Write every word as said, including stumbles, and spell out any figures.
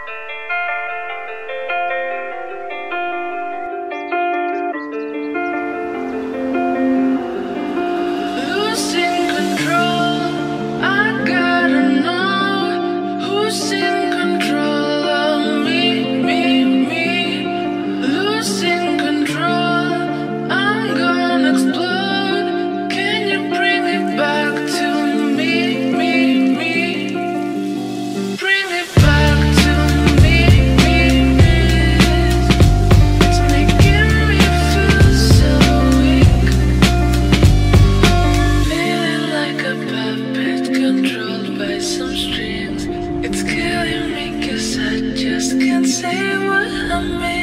Losing control, I gotta know who's in control of me, me, me. Losing control, I'm gonna explode. Can you bring it back to me, me, me? Bring it back to me, me, me. It's making me feel so weak. Feeling like a puppet controlled by some strings. It's killing me 'cause I just can't say what I mean.